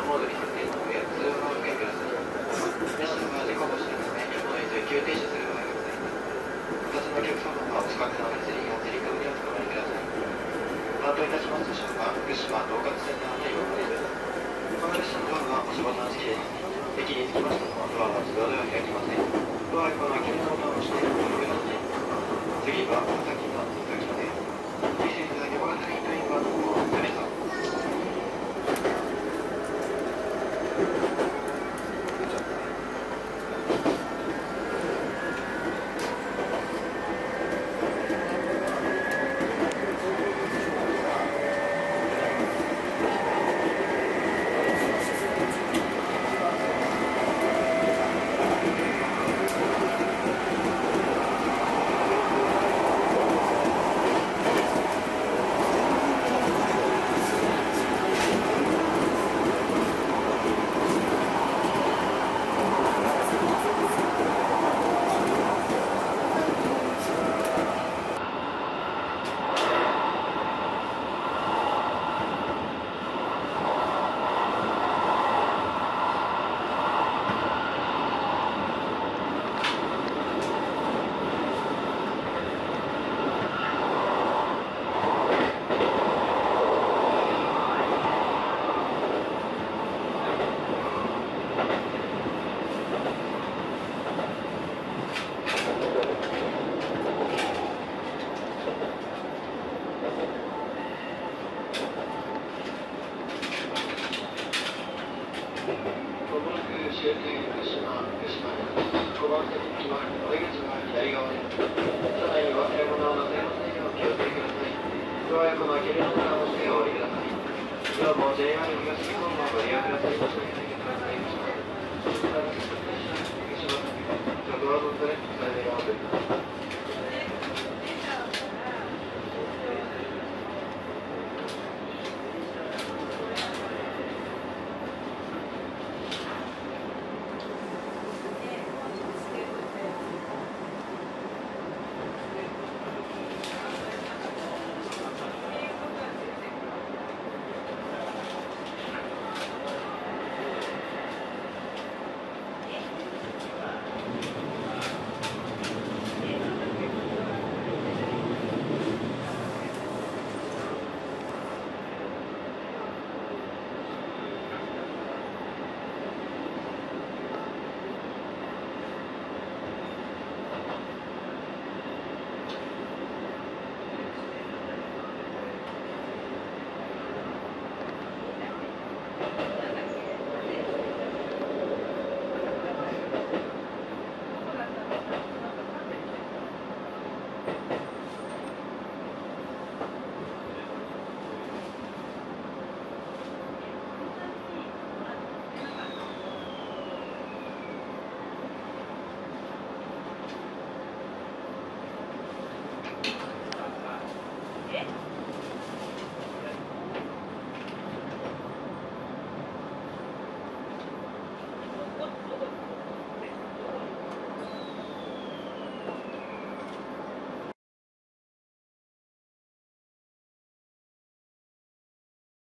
モードに設定の上、通話を受けください。皆様が事故をしたため、やむを得ず急停車する場合がございます。お立ちのお客様はお近くの手すりやつり革におつかまりください。担当いたします車は福島統括センターのようです。この列車のドアは押しボタン式です。駅に着きましたのドアは自動では開きません。ドアは開けるボタンを押してお降りください。次は大崎の大崎です。This is the Yamagata Train One for Teresa. 終点福島です。5番線にはお出口は左側です。車内に忘れ物をなさいませんよう気をつけてください。ドアやこの開けるのから押してお降りください。どうも JR 東日本もご利用くださいましてありがとうございました。福島、ドアのドレックされるようです。